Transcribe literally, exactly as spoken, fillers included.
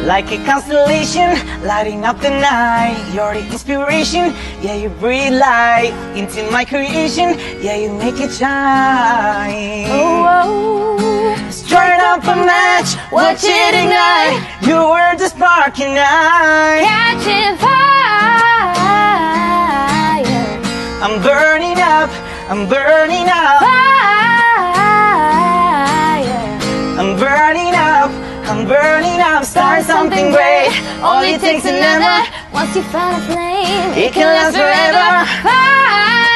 Like a constellation, lighting up the night. You're the inspiration, yeah, you breathe light into my creation, yeah, you make it shine. Oh, oh. Strike up a match, watch it ignite. You were the spark and I Catching fire. I'm burning up, I'm burning up, Fire. I'm burning up, I'm burning up. Start something great, Only takes another. Once you find a flame, it can last forever. Fire.